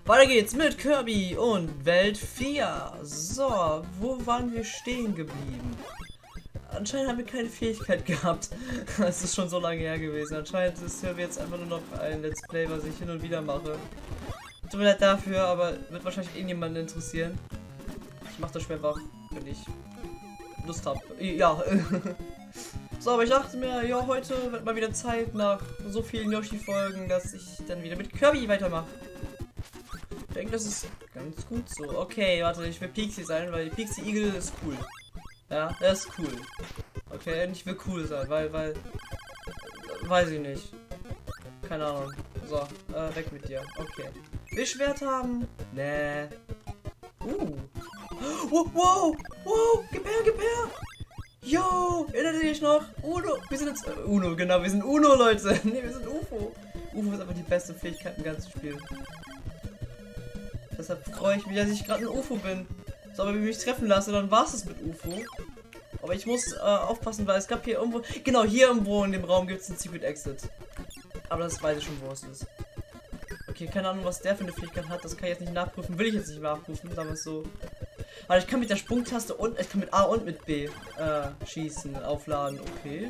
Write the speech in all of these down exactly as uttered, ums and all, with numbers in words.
Weiter geht's mit Kirby und Welt vier. So, wo waren wir stehen geblieben? Anscheinend haben wir keine Fähigkeit gehabt. Es ist schon so lange her gewesen. Anscheinend ist Kirby jetzt einfach nur noch ein Let's Play, was ich hin und wieder mache. Tut mir leid dafür, aber wird wahrscheinlich irgendjemanden interessieren. Ich mache das Spiel einfach, wenn ich Lust habe. Ja. So, aber ich dachte mir, ja, heute wird mal wieder Zeit nach so vielen Yoshi-Folgen, dass ich dann wieder mit Kirby weitermache. Ich denke, das ist ganz gut so. Okay, warte, ich will Pixie sein, weil Pixie Eagle ist cool. Ja, der ist cool. Okay, und ich will cool sein, weil, weil, weiß ich nicht. Keine Ahnung. So, äh, weg mit dir. Okay. Will Schwert haben? Nee. Uh. Wow, wow, wow, gib her, gib her. Yo, erinnert ihr euch noch? Uno, wir sind jetzt, äh, Uno, genau, wir sind Uno, Leute. Ne, wir sind U F O. U F O ist einfach die beste Fähigkeit im ganzen Spiel. Deshalb freue ich mich, dass ich gerade ein U F O bin. So, aber wenn ich mich treffen lasse, dann war es mit U F O. Aber ich muss äh, aufpassen, weil es gab hier irgendwo, genau hier irgendwo in dem Raum gibt es einen Secret Exit. Aber das weiß ich schon, wo es ist. Okay, keine Ahnung, was der für eine Fähigkeit hat. Das kann ich jetzt nicht nachprüfen. Will ich jetzt nicht nachprüfen, sagen wir es so. Aber ich kann mit der Sprungtaste und ich kann mit A und mit B äh, schießen, aufladen. Okay.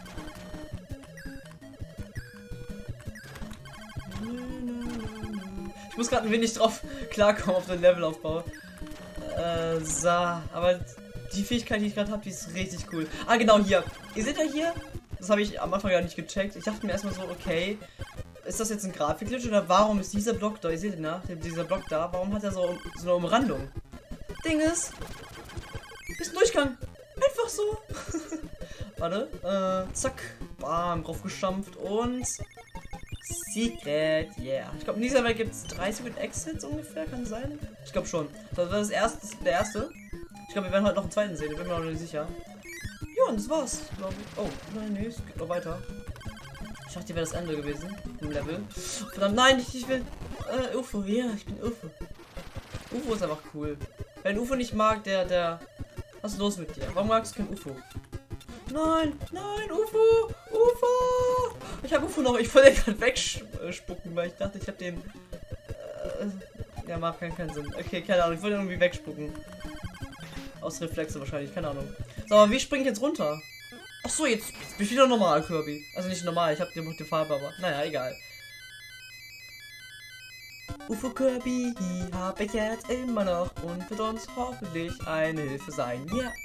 Ich muss gerade ein wenig drauf klarkommen auf den Levelaufbau. Äh, so, aber die Fähigkeit, die ich gerade habe, die ist richtig cool. Ah, genau hier. Ihr seht ja hier, das habe ich am Anfang gar nicht gecheckt. Ich dachte mir erstmal so, okay, ist das jetzt ein Grafikglitch oder warum ist dieser Block da? Ihr seht ihn, ne? Dieser Block da, warum hat er so, so eine Umrandung? Ding ist, ist ein Durchgang. Einfach so. Warte, äh, zack, bam, drauf gestampft und Secret, yeah. Ich glaube, in dieser Welt gibt es drei Secret Exits ungefähr, kann sein? Ich glaube schon. Das war das erste, der erste. Ich glaube, wir werden heute noch einen zweiten sehen, ich bin mir noch nicht sicher. Ja, und das war's, glaube ich. Oh, nein, nee, es geht noch weiter. Ich dachte, hier wäre das Ende gewesen im Level. Verdammt, nein, ich, ich will. Äh, U F O, ja, yeah, ich bin U F O. U F O ist einfach cool. Wer ein U F O nicht mag, der, der. Was ist los mit dir? Warum magst du kein U F O? Nein, nein, U F O! U F O! Ich habe U F O noch, ich wollte den gerade wegspucken, weil ich dachte, ich habe den. Äh, ja, macht keinen, keinen Sinn. Okay, keine Ahnung, ich wollte irgendwie wegspucken. Aus Reflexe wahrscheinlich, keine Ahnung. So, aber wie springe ich jetzt runter? Ach so, jetzt bin ich wieder normal, Kirby. Also nicht normal, ich habe die, die Farbe, aber naja, egal. U F O Kirby habe ich jetzt immer noch und wird uns hoffentlich eine Hilfe sein. Ja. Yeah.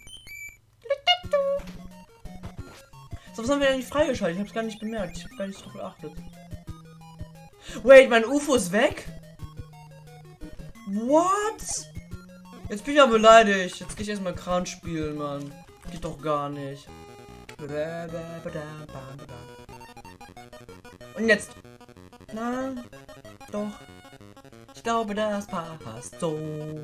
So, was haben wir eigentlich freigeschaltet? Ich hab's gar nicht bemerkt. Ich hab gar nicht drauf geachtet. Wait, mein U F O ist weg? What? Jetzt bin ich ja beleidigt. Jetzt geh ich erstmal Kran spielen, Mann. Geht doch gar nicht. Und jetzt. Na, doch. Ich glaube, das passt so.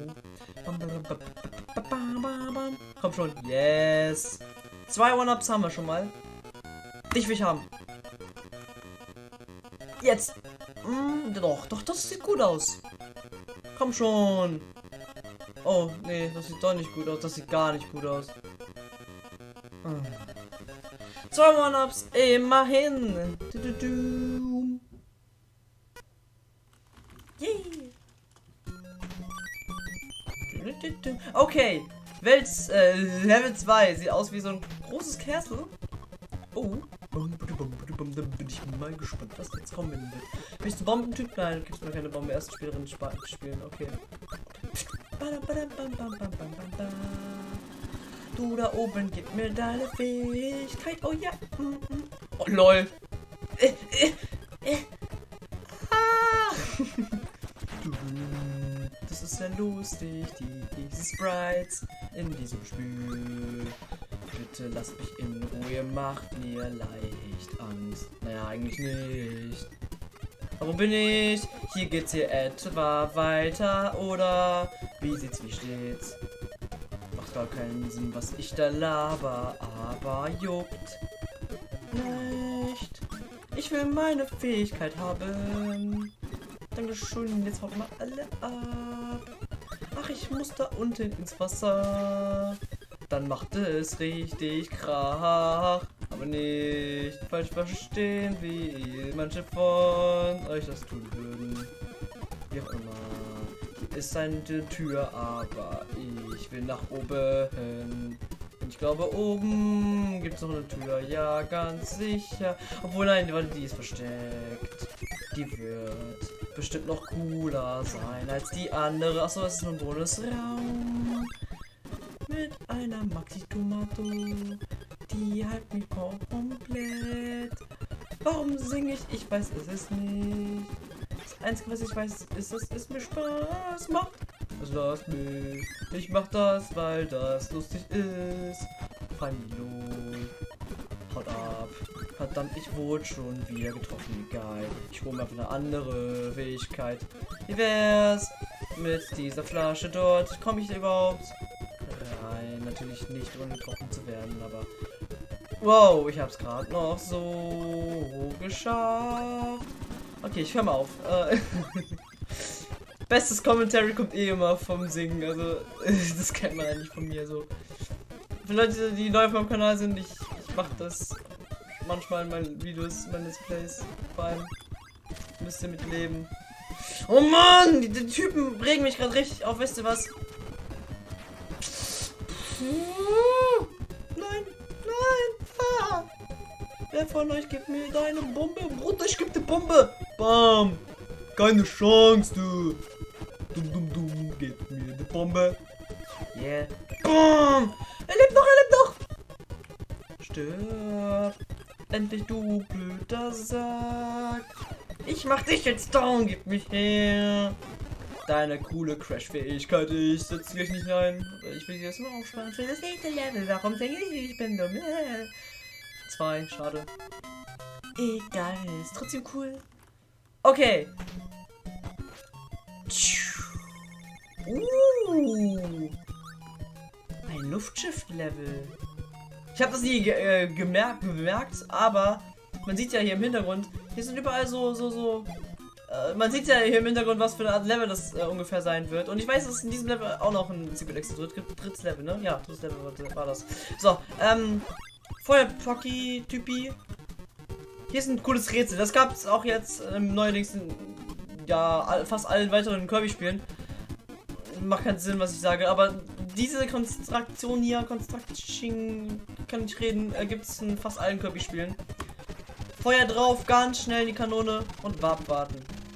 Komm schon. Yes. Zwei One-Ups haben wir schon mal. Dich will ich haben. Jetzt. Mm, doch, doch, das sieht gut aus. Komm schon. Oh, nee, das sieht doch nicht gut aus. Das sieht gar nicht gut aus. Hm. Zwei One-Ups, immerhin. Du, du, du. Yeah. Du, du, du. Okay. Welt, äh, Level zwei. Sieht aus wie so ein großes Castle. Oh. Da bin ich mal gespannt, was jetzt kommen wird. Bist du Bombentyp? Nein, du gibst mir keine Bombe. Erste Spielerin spielen. Okay. Du da oben, gib mir deine Fähigkeit. Oh ja. Oh lol. Äh, äh, äh. Ah. Das ist ja lustig, die, diese Sprites in diesem Spiel. Bitte lasst mich in Ruhe, macht mir leicht Angst. Naja, eigentlich nicht. Aber wo bin ich? Hier geht's hier etwa weiter, oder? Wie sieht's, wie steht's? Macht gar keinen Sinn, was ich da laber, aber juckt nicht. Ich will meine Fähigkeit haben. Dankeschön, jetzt haut mal alle ab. Ach, ich muss da unten ins Wasser. Dann macht es richtig Krach. Aber nicht falsch verstehen, wie manche von euch das tun würden. Wie auch immer. ist eine Tür, aber ich will nach oben. Und ich glaube, oben gibt es noch eine Tür. Ja, ganz sicher. Obwohl, nein, warte, die ist versteckt. Die wird bestimmt noch cooler sein als die andere. Achso, das ist ein Bonusraum. Mit einer Maxi-Tomato. Die halt mich komplett. Warum singe ich? Ich weiß es ist nicht. Das Einzige, was ich weiß, ist, dass es mir Spaß macht. Also lass mich. Ich mach das, weil das lustig ist. Hallo. Haut ab. Verdammt, ich wurde schon wieder getroffen. Egal. Ich hole mir einfach eine andere Fähigkeit. Wie wär's mit dieser Flasche dort? Komme ich da überhaupt rein? Natürlich nicht, ohne getroffen zu werden, aber... Wow, ich hab's gerade noch so geschafft. Okay, ich höre mal auf. Äh, Bestes Commentary kommt eh immer vom Singen, also das kennt man eigentlich von mir so. Für Leute, die neu auf meinem Kanal sind, ich, ich mache das manchmal in meinen Videos, meine Let's Plays, vor allem. Müsst ihr mitleben. Oh Mann, die, die Typen regen mich gerade richtig auf, weißt du was? Nein, nein, ah. Wer von euch gibt mir deine Bombe? Bruder, ich geb die Bombe. Bam. Keine Chance, du. Dumm, dumm, dumm. Gib mir die Bombe. Yeah. Bam. Er lebt noch, er lebt noch. Stirb. Endlich, du blöder Sack. Ich mach dich jetzt down. Gib mich her. Deine coole Crash-Fähigkeit. Ich setze dich nicht ein. Ich will dir das nur aufsparen für das nächste Level. Warum denke ich, ich bin dumm? Zwei, schade. Egal, ist trotzdem cool. Okay. Uh. Ein Luftschiff-Level. Ich habe das nie ge äh, gemerkt, bemerkt, aber man sieht ja hier im Hintergrund, hier sind überall so, so, so. Äh, man sieht ja hier im Hintergrund, was für eine Art Level das äh, ungefähr sein wird. Und ich weiß, dass in diesem Level auch noch ein Secret Exit wird. Drittes Level, ne? Ja, drittes Level war, war das. So, ähm. Feuer-Pocky-Typi. Hier ist ein cooles Rätsel. Das gab es auch jetzt ähm, neuerdings in ja, all, fast allen weiteren Kirby-Spielen. Macht keinen Sinn, was ich sage, aber diese Konstruktion hier, Construction, kann ich reden, äh, gibt es in fast allen Kirby-Spielen. Feuer drauf, ganz schnell in die Kanone und abwarten.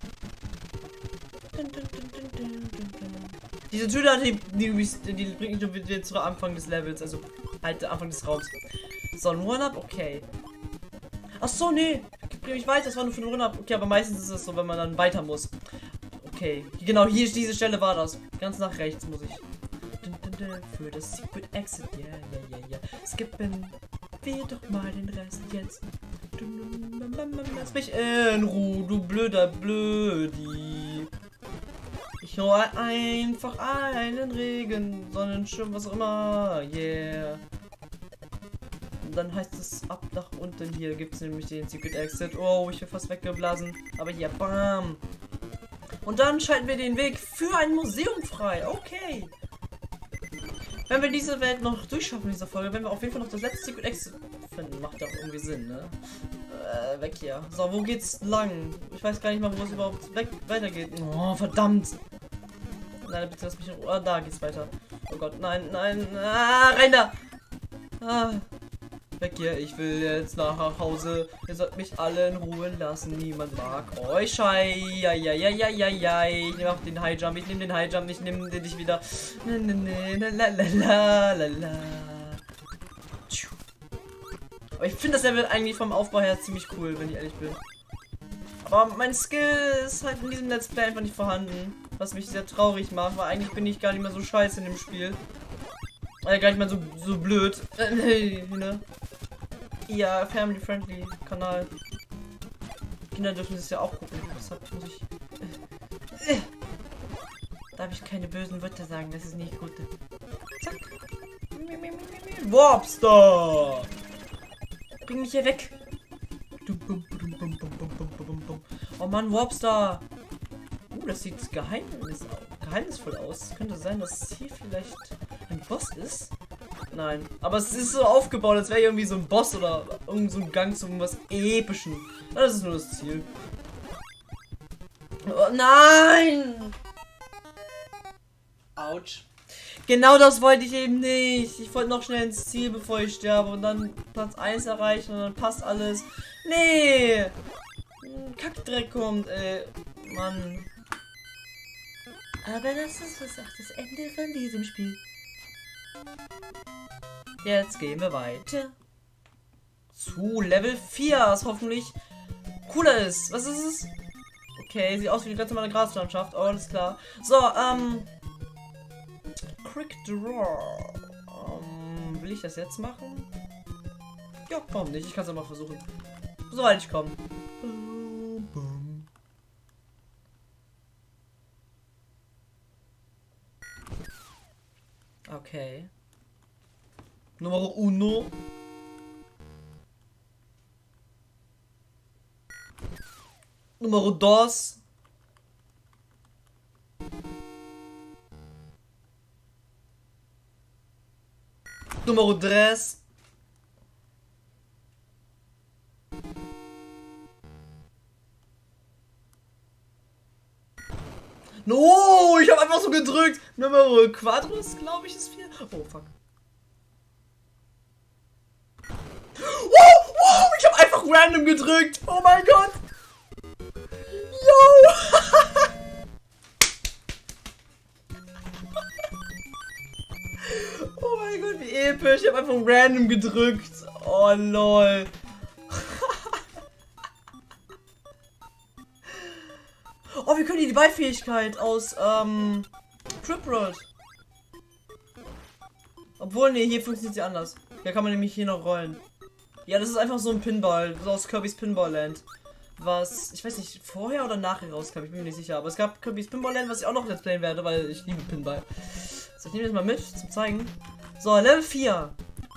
Diese Tür, die, die, die bringt mich wieder zu Anfang des Levels, also halt Anfang des Raums. So, ein One-Up, okay. Ach so, nee, bring mich weiter, das war nur für ein One-Up. Okay, aber meistens ist es so, wenn man dann weiter muss. Okay, genau, hier ist diese Stelle war das. Ganz nach rechts muss ich. Für das Secret Exit, ja, ja, ja, ja. Skippen wir doch mal den Rest jetzt. Lass mich in Ruhe, du blöder Blödi. Ich hole einfach einen Regen, Sonnenschirm, was auch immer, yeah. Und dann heißt es ab nach unten, hier gibt es nämlich den Secret Exit. Oh, ich bin fast weggeblasen, aber hier, bam. Und dann schalten wir den Weg für ein Museum frei, okay. Wenn wir diese Welt noch durchschaffen in dieser Folge, wenn wir auf jeden Fall noch das letzte Secret Exit finden, macht ja auch irgendwie Sinn, ne? Äh, weg hier. So, wo geht's lang? Ich weiß gar nicht mal, wo es überhaupt weg weitergeht. Oh, verdammt. Nein, bitte lass mich in Ruhe. Ah, da geht's weiter. Oh Gott, nein, nein. Ah, rein da. Ah. Weg hier, ich will jetzt nach Hause. Ihr sollt mich alle in Ruhe lassen. Niemand mag euch. Schei. Ja, ja, ja, ja, ja, ja. Ich nehme auch den High Jump. Ich nehme den High Jump. Ich nehme den nicht wieder. Ne, ne, ne, la, la, la, la, la. Aber ich finde das Level eigentlich vom Aufbau her ziemlich cool, wenn ich ehrlich bin. Aber mein Skill ist halt in diesem Let's Play einfach nicht vorhanden. Was mich sehr traurig macht, weil eigentlich bin ich gar nicht mehr so scheiße in dem Spiel. Äh, gar nicht mal so, so blöd. Äh, ne? Ja, family-friendly Kanal. Kinder dürfen es ja auch gucken. Deshalb muss ich... Äh, äh, darf ich keine bösen Wörter sagen, das ist nicht gut. Zack. Warpstar! Bring mich hier weg! Oh Mann, Warpstar! Uh, das sieht geheimnis geheimnisvoll aus. Könnte sein, dass hier vielleicht ein Boss ist. Nein, aber es ist so aufgebaut, als wäre irgendwie so ein Boss oder irgend so ein Gang zu irgendwas Epischen. Das ist nur das Ziel. Oh, nein! Genau das wollte ich eben nicht. Ich wollte noch schnell ins Ziel, bevor ich sterbe. Und dann Platz eins erreichen und dann passt alles. Nee. Kackdreck kommt, ey. Mann. Aber das ist was auch das Ende von diesem Spiel. Jetzt gehen wir weiter. Zu Level vier, was hoffentlich cooler ist. Was ist es? Okay, sieht aus wie die ganz normale Graslandschaft. Oh, alles klar. So, ähm... Quick Draw. Ähm, will ich das jetzt machen? Ja, warum nicht? Ich kann es ja mal versuchen. Soweit ich komme. Okay. Numero uno. Numero dos. Numero tres. No, ich habe einfach so gedrückt. Numero Quadros, glaube ich, ist vier. Oh, fuck. Wow, wow, ich habe einfach random gedrückt. Oh mein Gott. Yo. Oh mein Gott, wie episch. Ich habe einfach random gedrückt. Oh, lol. Oh, wir können die Beifähigkeit aus, ähm, Trip World. Obwohl, nee, hier funktioniert sie anders. Da kann man nämlich hier noch rollen. Ja, das ist einfach so ein Pinball, so aus Kirby's Pinball Land. Was, ich weiß nicht, vorher oder nachher rauskam, ich bin mir nicht sicher. Aber es gab Kirby's Pinball Land, was ich auch noch let's playen werde, weil ich liebe Pinball. So, ich nehme das mal mit, zum Zeigen. So, Level vier.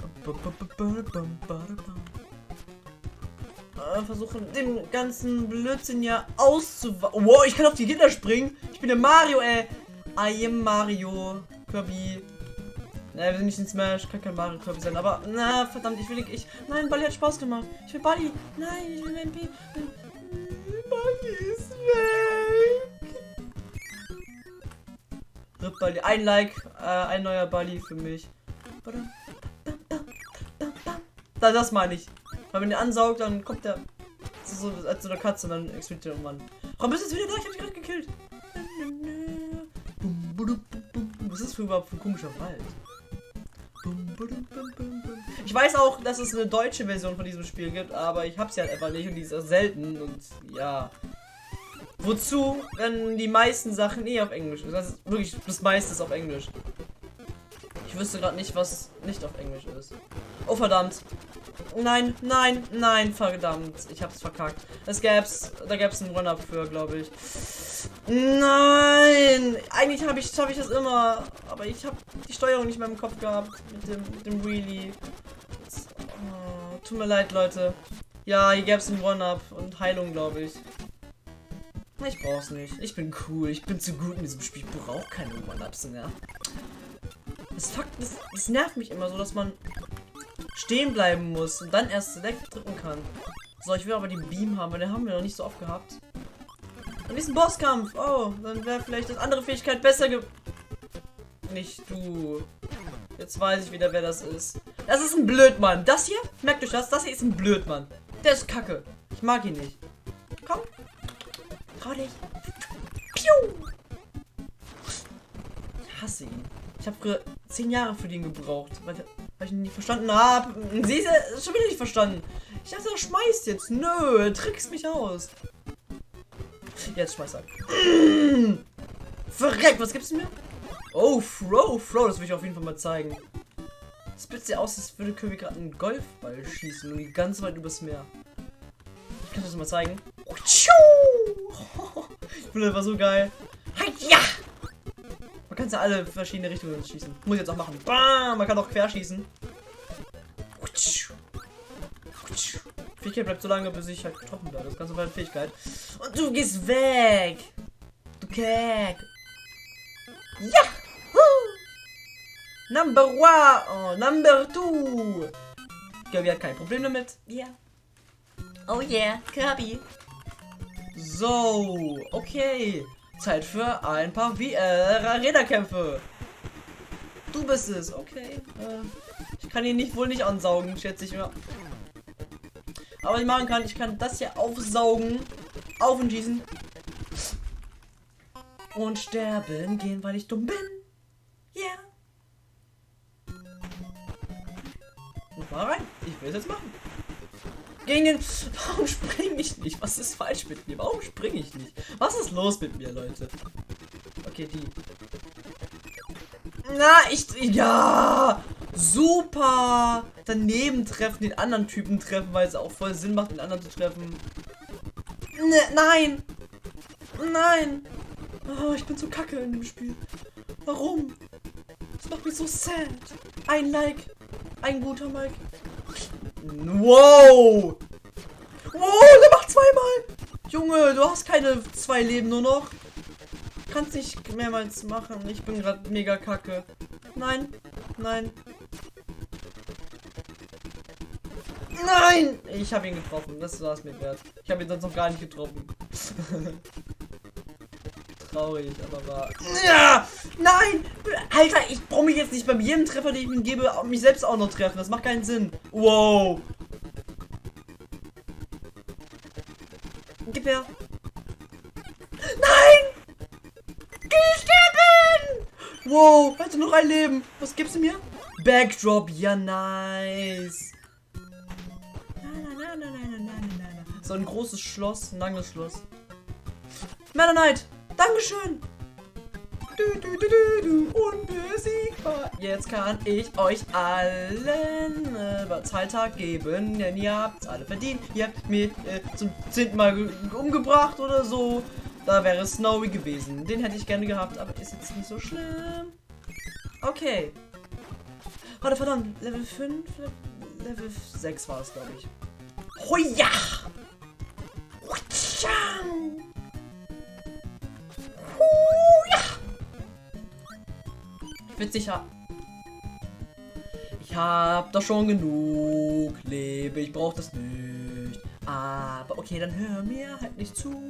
Äh, versuchen, den ganzen Blödsinn ja auszuwachen. Wow, ich kann auf die Gitter springen. Ich bin der Mario, ey. I am Mario. Kirby. Ne, wir sind nicht in Smash. Kann kein Mario Kirby sein. Aber, na, verdammt, ich will nicht. Ich, nein, Bali hat Spaß gemacht. Ich will Bali. Nein, ich will mein P. Bali ist weg. Rip Bali. Ein Like. Äh, ein neuer Bali für mich. Da, das meine ich. Weil wenn der ansaugt, dann kommt der so als so eine Katze und dann explodiert der irgendwann. Warum bist du jetzt wieder da? Ich hab dich gerade gekillt. Was ist das für überhaupt für ein komischer Wald? Ich weiß auch, dass es eine deutsche Version von diesem Spiel gibt, aber ich hab's ja halt einfach nicht und die ist auch selten und ja. Wozu, wenn die meisten Sachen eh auf Englisch sind? Das ist wirklich das meiste ist auf Englisch. Ich wüsste gerade nicht, was nicht auf Englisch ist. Oh verdammt. Nein, nein, nein, verdammt. Ich hab's verkackt. Es gäb's, da gäb's einen Run-Up für, glaube ich. Nein! Eigentlich habe ich, hab ich das immer. Aber ich habe die Steuerung nicht mehr im Kopf gehabt. Mit dem, mit dem Wheelie. Oh, tut mir leid, Leute. Ja, hier gäb's einen Run-Up und Heilung, glaube ich. Ich brauch's nicht. Ich bin cool. Ich bin zu gut in diesem Spiel. Ich brauche keine One-Ups mehr. Das, Fakt, das, das nervt mich immer so, dass man stehen bleiben muss und dann erst Select drücken kann. So, ich will aber die Beam haben, weil den haben wir noch nicht so oft gehabt. Und diesen Bosskampf. Oh, dann wäre vielleicht das andere Fähigkeit besser ge... Nicht du. Jetzt weiß ich wieder, wer das ist. Das ist ein Blödmann. Das hier, merkt euch das, das hier ist ein Blödmann. Der ist kacke. Ich mag ihn nicht. Komm. Trau dich. Piu. Ich hasse ihn. Ich habe früher zehn Jahre für den gebraucht, weil, weil ich ihn nicht verstanden habe. Sie ist schon wieder nicht verstanden. Ich dachte, er schmeißt jetzt. Nö, er trickst mich aus. Jetzt schmeißt er. Mmh. Verreckt, was gibt's mir? Oh, Throw, Throw, das will ich auf jeden Fall mal zeigen. Das sieht ja aus, als würde Kirby gerade einen Golfball schießen und ganz weit übers Meer. Ich kann das mal zeigen. Ich finde das war so geil. Ja! Man kann ja alle verschiedene Richtungen schießen. Muss ich jetzt auch machen. Bam! Man kann auch quer schießen. Fähigkeit bleibt so lange, bis ich halt getroffen werde. Das ist ganz normale Fähigkeit. Und du gehst weg! Du Keck! Ja! Number one! Oh, number two! Kirby hat kein Problem damit. Ja. Yeah. Oh yeah, Kirby. So, okay. Zeit für ein paar V R-Räderkämpfe. Du bist es, okay. Äh, ich kann ihn nicht wohl nicht ansaugen, schätze ich mal. Aber was ich machen kann, ich kann das hier aufsaugen, auf und schießen. Und sterben gehen, weil ich dumm bin. Ja. Yeah. Und mal rein. Ich will es jetzt machen. Gegen den... Warum springe ich nicht? Was ist falsch mit mir? Warum springe ich nicht? Was ist los mit mir, Leute? Okay, die. Na, ich... Ja! Super! Daneben treffen, den anderen Typen treffen, weil es auch voll Sinn macht, den anderen zu treffen. Ne, nein! Nein! Oh, ich bin so kacke in dem Spiel. Warum? Das macht mich so sad. Ein Like. Ein guter Like. Wow! Wow, der macht zweimal! Junge, du hast keine zwei Leben nur noch. Kannst nicht mehrmals machen. Ich bin gerade mega kacke. Nein. Nein. Nein! Ich habe ihn getroffen. Das war es mir wert. Ich habe ihn sonst noch gar nicht getroffen. Traurig, aber wahr. Ja! Nein! Alter, ich brauche mich jetzt nicht bei jedem Treffer, den ich ihm gebe, mich selbst auch noch treffen. Das macht keinen Sinn. Wow! Gib her. Nein! Sterben! Wow, hatte noch ein Leben. Was gibst du mir? Backdrop, ja nice. So ein großes Schloss, ein langes Schloss. Meta Knight, Dankeschön. Du, du, du, du, du, unbesiegbar. Jetzt kann ich euch allen äh, Zahltag geben, denn ihr habt alle verdient. Ihr habt mich äh, zum zehnten Mal umgebracht oder so. Da wäre Snowy gewesen. Den hätte ich gerne gehabt, aber ist jetzt nicht so schlimm. Okay. Warte, verdammt. Level fünf? Level sechs war es, glaube ich. Hoja! Witzig, ja. Ich hab doch schon genug Leben. Ich brauche das nicht. Aber okay, dann hör mir halt nicht zu.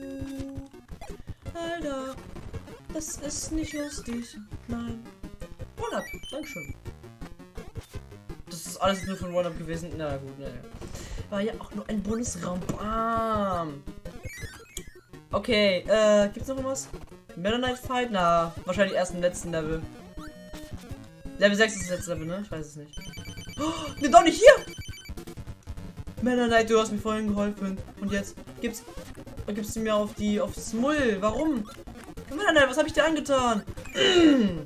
Alter, das ist nicht lustig. Nein. One-Up, Dankeschön. Das ist alles nur von One-Up gewesen. Na gut, naja. War ja auch nur ein Bonusraum. Bam. Okay, äh, gibt's noch was? Meta Knight Fight? Na, wahrscheinlich erst im letzten Level. Level sechs ist das letzte Level, ne? Ich weiß es nicht. Oh, ne, doch nicht hier! Meta Knight, du hast mir vorhin geholfen. Und jetzt gibt's. Gibst du mir auf die. aufs Mull? Warum? Meta Knight, was habe ich dir angetan? äh,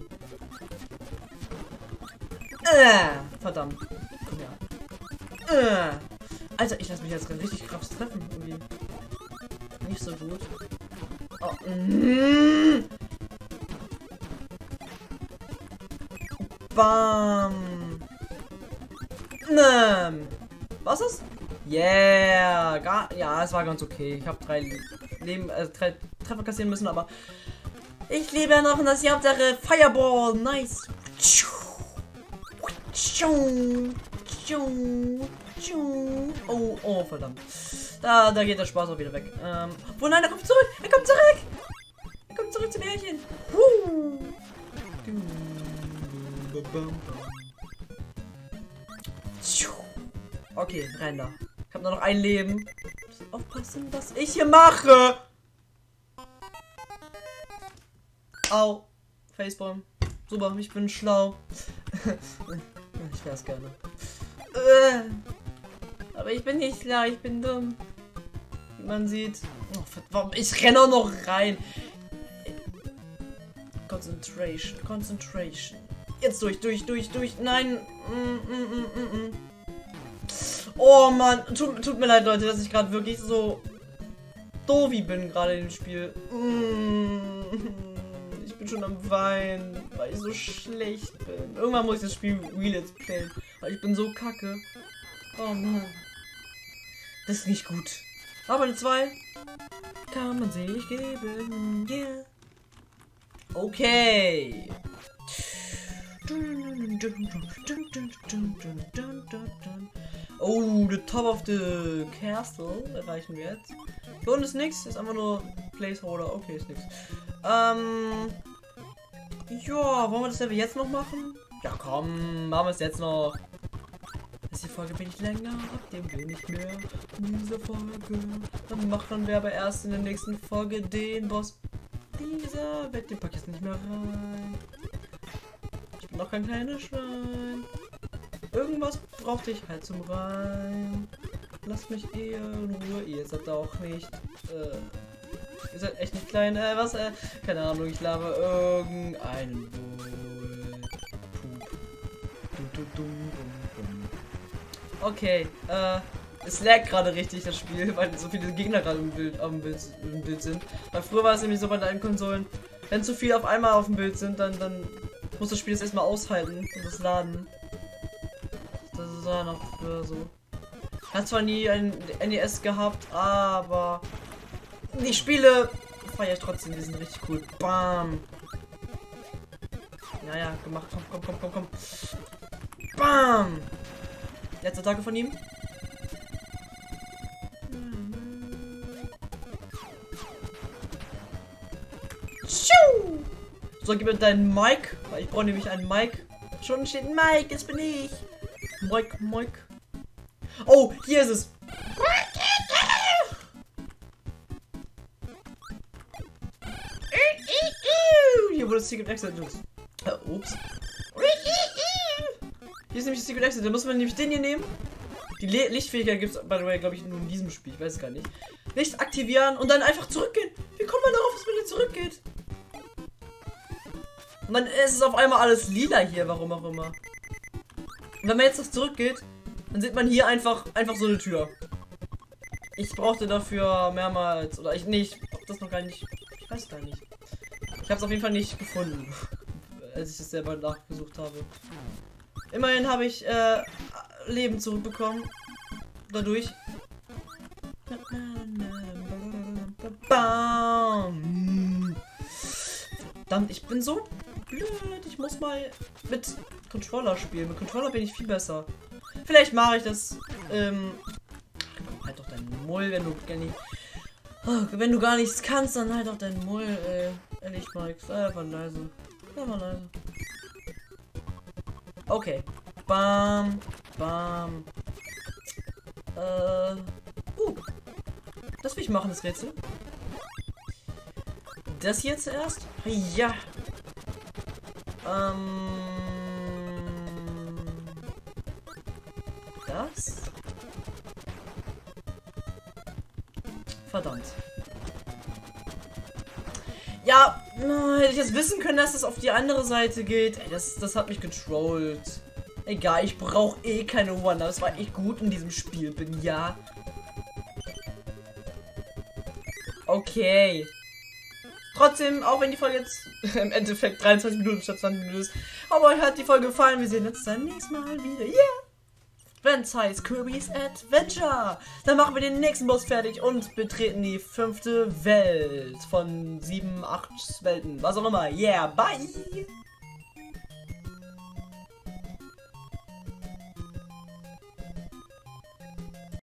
verdammt. Komm her. Äh. Alter, ich lasse mich jetzt richtig krass treffen. Irgendwie. Nicht so gut. Oh. Mm. Bam. Ähm. Was ist? Yeah. Gar, ja, es war ganz okay. Ich habe drei Leben, äh, drei Treffer kassieren müssen, aber ich lebe ja noch und das ist die Hauptsache. Fireball. Nice. Oh, oh, verdammt. Da, da geht der Spaß auch wieder weg. Ähm, oh nein, er kommt zurück. Er kommt zurück. Er kommt zurück zum Märchen. Huh. Okay, rein da. Ich habe nur noch ein Leben. Aufpassen, was ich hier mache. Au. Facepalm. Super, ich bin schlau. Ich wär's gerne. Aber ich bin nicht klar, ich bin dumm. Wie man sieht. Oh, verdammt, ich renne auch noch rein. Concentration, Concentration. Jetzt durch, durch, durch, durch. Nein. Mm, mm, mm, mm, mm. Oh Mann, tut, tut mir leid, Leute, dass ich gerade wirklich so doof bin gerade im Spiel. Ich bin schon am Weinen, weil ich so schlecht bin. Irgendwann muss ich das Spiel Let's Play, weil ich bin so kacke. Oh Mann. Das ist nicht gut. Aber eine zwei kann man sich geben. Yeah. Okay. Oh, the top of the castle erreichen wir jetzt. Hier unten ist nichts, ist einfach nur Placeholder. Okay, ist nichts. Ähm, Ja, wollen wir das Level jetzt noch machen? Ja, komm, machen wir es jetzt noch. Ist die Folge wenig länger, ab dem will nicht mehr in dieser Folge. Dann machen wir aber erst in der nächsten Folge den Boss dieser Welt. Den pack ich jetzt nicht mehr rein. Ich bin noch kein kleines Schwein. Irgendwas brauchte ich halt zum Rein. Lasst mich eher in Ruhe. Ihr seid auch nicht. Äh, ihr seid echt nicht klein. Äh, was? Äh, keine Ahnung, ich laber irgendeinen Bull. Pup. Dum, dum, dum, dum, dum. Okay, äh, es lag gerade richtig, das Spiel, weil so viele Gegner gerade im Bild, am Bild, im Bild sind. Weil früher war es nämlich so bei alten Konsolen, wenn zu viel auf einmal auf dem Bild sind, dann, dann muss das Spiel das erstmal aushalten und das laden. Das war noch früher so. Hat zwar nie ein N E S gehabt, aber die Spiele feiere ich trotzdem, die sind richtig cool. Bam! Ja, ja, gemacht, komm, komm, komm, komm, komm. Bam! Letzte Attacke von ihm. So, gib mir deinen Mike, weil ich brauche nämlich einen Mike. Schon steht ein Mike, jetzt bin ich. Mike, Mike. Oh, hier ist es. Hier wurde das Secret Exit. Äh, ups. Hier ist nämlich das Secret Exit. Da muss man nämlich den hier nehmen. Die Le Lichtfähigkeit gibt es, by the way, glaube ich, nur in diesem Spiel. Ich weiß es gar nicht. Licht aktivieren und dann einfach zurückgehen. Wie kommt man darauf, dass man hier zurückgeht? Und dann ist es auf einmal alles lila hier, warum auch immer. Und wenn man jetzt noch zurückgeht, dann sieht man hier einfach einfach so eine Tür. Ich brauchte dafür mehrmals, oder ich nicht, nee, das noch gar nicht, ich weiß gar nicht. Ich habe es auf jeden Fall nicht gefunden, als ich es selber nachgesucht habe. Immerhin habe ich äh, Leben zurückbekommen, dadurch. Bam. Verdammt, ich bin so blöd. Ich muss mal mit Controller spielen. Mit Controller bin ich viel besser. Vielleicht mache ich das. Ähm, komm, halt doch deinen Mull, wenn du gar nicht. Oh, wenn du gar nichts kannst, dann halt doch deinen Mull, ey. Ehrlich, Mike. Sei einfach leise. Sei einfach leise. Okay. Bam. Bam. Äh. Uh. Das will ich machen, das Rätsel. Das hier zuerst? Ja. Ähm. Das? Verdammt. Ja, hätte ich jetzt wissen können, dass es auf die andere Seite geht. Ey, das, das hat mich getrollt. Egal, ich brauche eh keine Wonder. Das war echt gut in diesem Spiel bin, ja. Okay. Trotzdem, auch wenn die Folge jetzt im Endeffekt dreiundzwanzig Minuten statt zwanzig Minuten ist. Aber euch hat die Folge gefallen. Wir sehen uns dann nächstes Mal wieder. Yeah! Wenn es heißt Kirby's Adventure. Dann machen wir den nächsten Boss fertig und betreten die fünfte Welt von sieben, acht Welten. Was auch immer. Yeah, bye!